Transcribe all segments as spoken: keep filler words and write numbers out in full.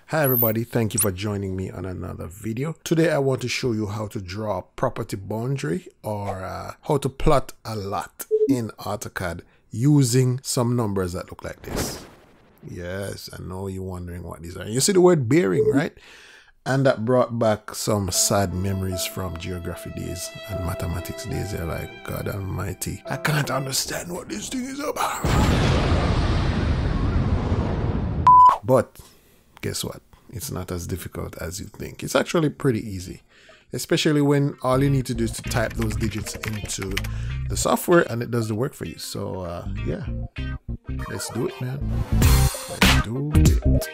Hi everybody, thank you for joining me on another video. Today I want to show you how to draw a property boundary or uh, how to plot a lot in AutoCAD using some numbers that look like this. Yes, I know you're wondering what these are. You see the word bearing, right? And that brought back some sad memories from geography days and mathematics days. They're like, God almighty, I can't understand what this thing is about. But guess what? It's not as difficult as you think. It's actually pretty easy, especially when all you need to do is to type those digits into the software and it does the work for you. So uh, yeah, let's do it, man. Let's do it.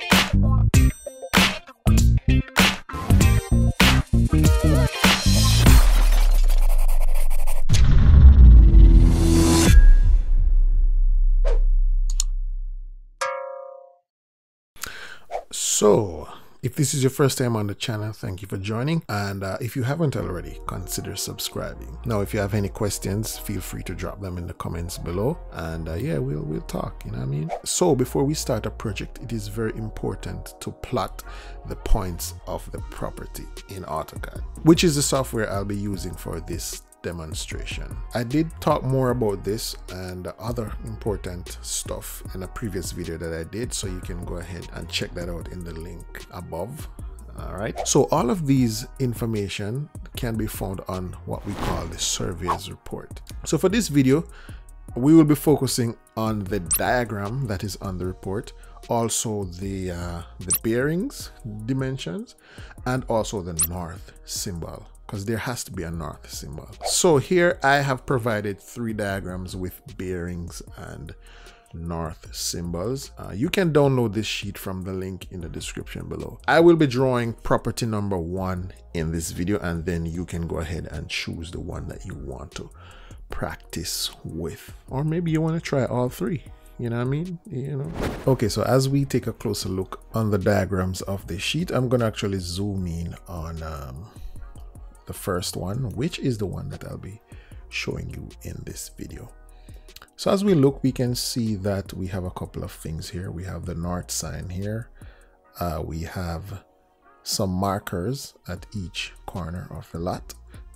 So, if this is your first time on the channel, thank you for joining. And uh, if you haven't already, consider subscribing. Now, if you have any questions, feel free to drop them in the comments below. And uh, yeah, we'll, we'll talk, you know what I mean? So before we start a project, it is very important to plot the points of the property in AutoCAD, which is the software I'll be using for this demonstration. I did talk more about this and other important stuff in a previous video that I did, so you can go ahead and check that out in the link above. All right, so all of these information can be found on what we call the surveyor's report. So for this video, we will be focusing on the diagram that is on the report, also the uh, the bearings dimensions, and also the north symbol, because there has to be a north symbol. So here I have provided three diagrams with bearings and north symbols. Uh, you can download this sheet from the link in the description below. I will be drawing property number one in this video, and then you can go ahead and choose the one that you want to practice with, or maybe you want to try all three. You know what I mean? You know. Okay, so as we take a closer look on the diagrams of the sheet, I'm going to actually zoom in on um, the first one, which is the one that I'll be showing you in this video. So as we look, we can see that we have a couple of things here. We have the north sign here. Uh, we have some markers at each corner of the lot.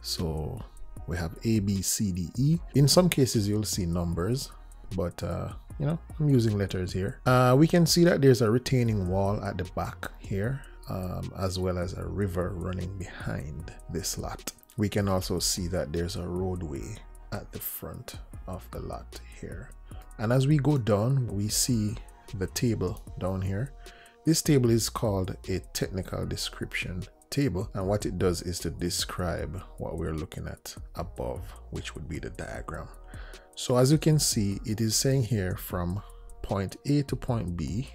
So we have A, B, C, D, E. In some cases, you'll see numbers, but uh, you know, I'm using letters here. Uh, we can see that there's a retaining wall at the back here, um, as well as a river running behind this lot. We can also see that there's a roadway at the front of the lot here. And as we go down, we see the table down here. This table is called a technical description table, and what it does is to describe what we're looking at above, which would be the diagram. So as you can see, it is saying here from point A to point B,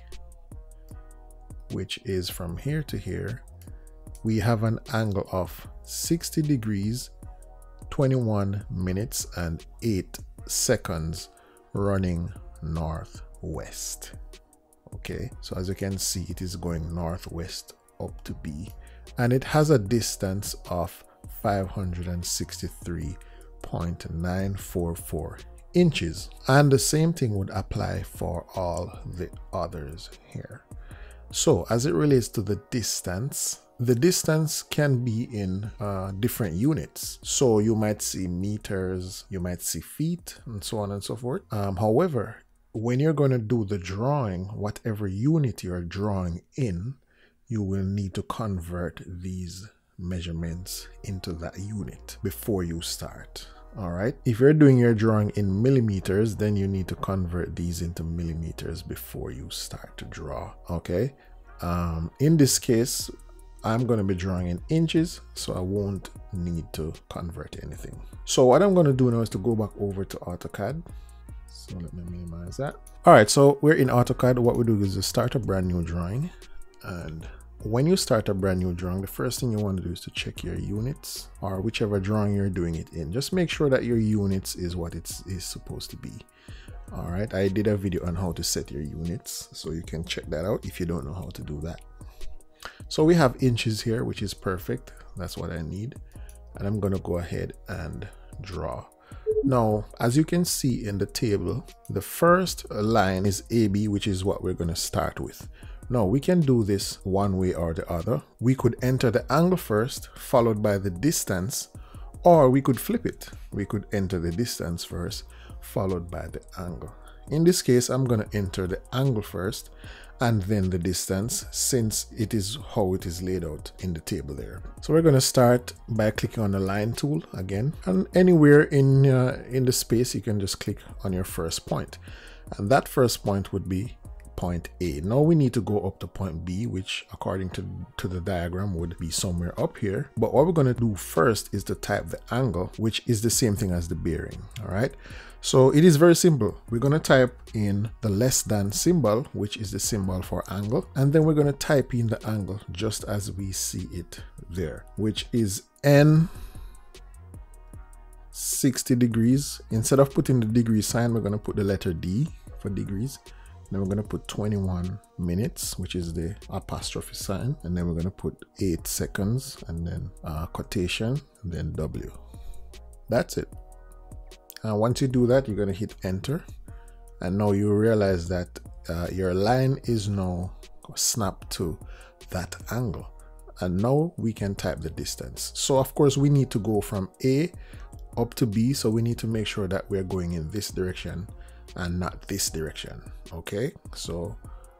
which is from here to here, we have an angle of sixty degrees, twenty-one minutes and eight seconds running northwest. Okay, so as you can see, it is going northwest up to B, and it has a distance of five hundred sixty-three point nine four four inches, and the same thing would apply for all the others here. So as it relates to the distance, the distance can be in uh, different units. So you might see meters, you might see feet, and so on and so forth. Um, however, when you're going to do the drawing, whatever unit you're drawing in, you will need to convert these measurements into that unit before you start. All right, if you're doing your drawing in millimeters, then you need to convert these into millimeters before you start to draw. Okay, um, in this case, I'm going to be drawing in inches, so I won't need to convert anything. So what I'm going to do now is to go back over to AutoCAD. So let me minimize that. All right, so we're in AutoCAD. What we do is to start a brand new drawing, and when you start a brand new drawing, the first thing you want to do is to check your units, or whichever drawing you're doing it in. Just make sure that your units is what it is supposed to be. All right, I did a video on how to set your units, so you can check that out if you don't know how to do that. So we have inches here, which is perfect. That's what I need. And I'm going to go ahead and draw. Now, as you can see in the table, the first line is A B, which is what we're going to start with. Now we can do this one way or the other. We could enter the angle first, followed by the distance, or we could flip it. We could enter the distance first, followed by the angle. In this case, I'm going to enter the angle first and then the distance, since it is how it is laid out in the table there. So we're going to start by clicking on the line tool again, and anywhere in uh, in the space you can just click on your first point, and that first point would be point A. Now we need to go up to point B, which according to, to the diagram would be somewhere up here. But what we're going to do first is to type the angle, which is the same thing as the bearing. All right. So it is very simple. We're going to type in the less than symbol, which is the symbol for angle. And then we're going to type in the angle just as we see it there, which is N sixty degrees. Instead of putting the degree sign, we're going to put the letter D for degrees. Then we're going to put twenty-one minutes, which is the apostrophe sign. And then we're going to put eight seconds and then uh, quotation, and then W. That's it. And once you do that, you're going to hit enter. And now you realize that uh, your line is now snapped to that angle. And now we can type the distance. So of course we need to go from A up to B. So we need to make sure that we're going in this direction and not this direction. Okay, so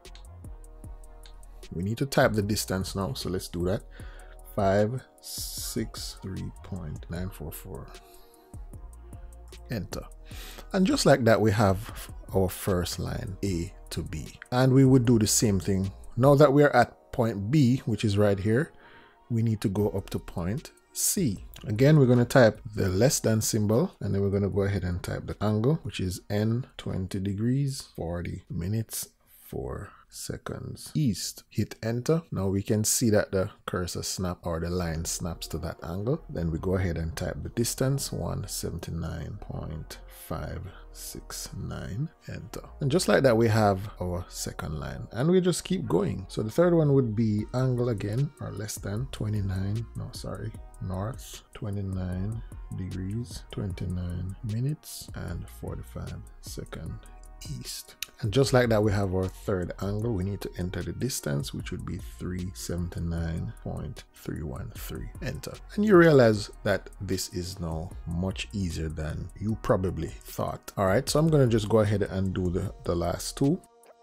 we need to type the distance now. So let's do that. five sixty-three point nine four four. Enter. And just like that, we have our first line A to B. And we would do the same thing. Now that we're at point B, which is right here, we need to go up to point C. Again, we're going to type the less than symbol, and then we're going to go ahead and type the angle, which is N twenty degrees, forty minutes, four seconds east. Hit enter. Now we can see that the cursor snap, or the line snaps to that angle. Then we go ahead and type the distance, one seventy-nine point five six nine. Enter. And just like that, we have our second line, and we just keep going. So the third one would be angle again, or less than twenty-nine, no sorry, north, twenty-nine degrees, twenty-nine minutes and forty-five seconds east. And just like that, we have our third angle. We need to enter the distance, which would be three seventy-nine point three one three. Enter. And you realize that this is now much easier than you probably thought. All right, so I'm going to just go ahead and do the, the last two.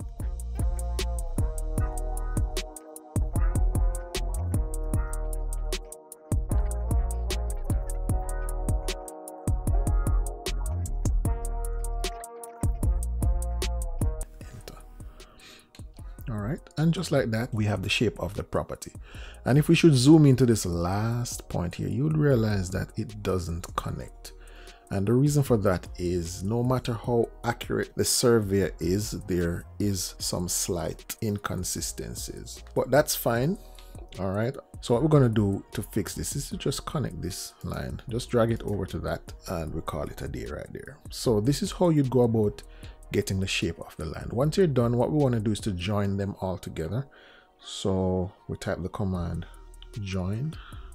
All right, and just like that, we have the shape of the property. And if we should zoom into this last point here, you would realize that it doesn't connect. And the reason for that is no matter how accurate the surveyor is, there is some slight inconsistencies, but that's fine. All right, so what we're going to do to fix this is to just connect this line, just drag it over to that, and we call it a day right there. So this is how you'd go about getting the shape of the line. Once you're done, what we want to do is to join them all together. So we type the command join,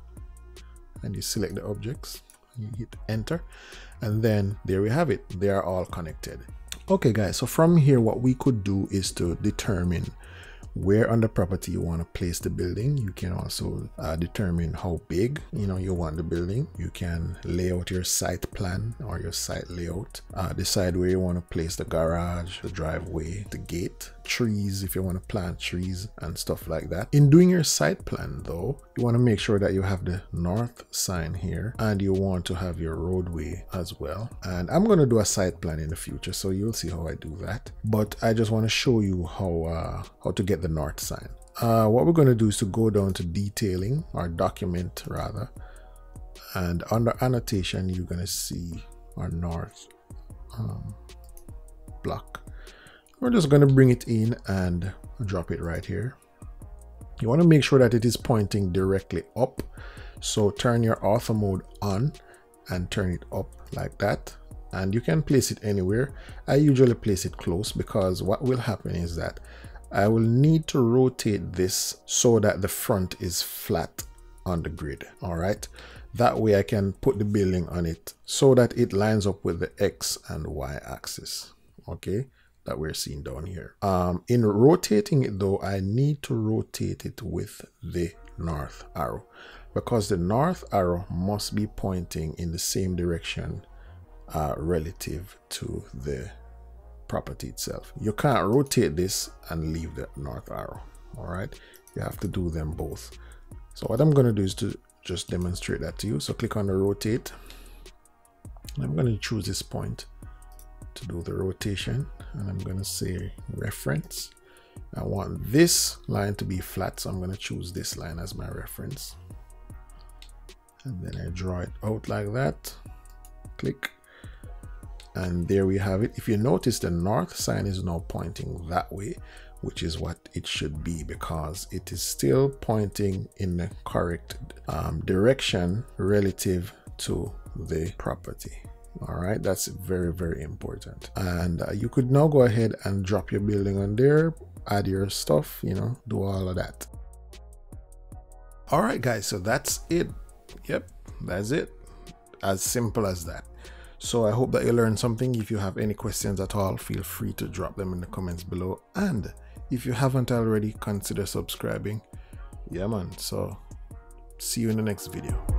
and you select the objects, you hit enter, and then there we have it. They are all connected. Okay guys, so from here what we could do is to determine where on the property you want to place the building. You can also uh, determine how big you know you want the building. You can lay out your site plan or your site layout, uh, decide where you want to place the garage, the driveway, the gate, trees if you want to plant trees and stuff like that. In doing your site plan though, you want to make sure that you have the north sign here, and you want to have your roadway as well. And I'm going to do a site plan in the future, so you'll see how I do that, but I just want to show you how uh, how to get the north sign. Uh, what we're going to do is to go down to detailing, or document rather, and under annotation you're going to see our north um, block. We're just going to bring it in and drop it right here. You want to make sure that it is pointing directly up, so turn your ortho mode on and turn it up like that, and you can place it anywhere. I usually place it close, because what will happen is that I will need to rotate this so that the front is flat on the grid. All right, that way I can put the building on it so that it lines up with the X and Y axis. Okay, that we're seeing down here. Um, in rotating it though, I need to rotate it with the north arrow, because the north arrow must be pointing in the same direction uh, relative to the property itself. You can't rotate this and leave the north arrow. All right, you have to do them both. So what I'm going to do is to just demonstrate that to you. So click on the rotate. I'm going to choose this point to do the rotation, and I'm going to say reference. I want this line to be flat, so I'm going to choose this line as my reference, and then I draw it out like that. Click, and there we have it. If you notice, the north sign is now pointing that way, which is what it should be, because it is still pointing in the correct um, direction relative to the property. All right, that's very, very important. And uh, you could now go ahead and drop your building on there, add your stuff, you know, do all of that. All right, guys, so that's it. Yep, that's it. As simple as that. So I hope that you learned something. If you have any questions at all, feel free to drop them in the comments below. And if you haven't already, consider subscribing. Yeah, man. So see you in the next video.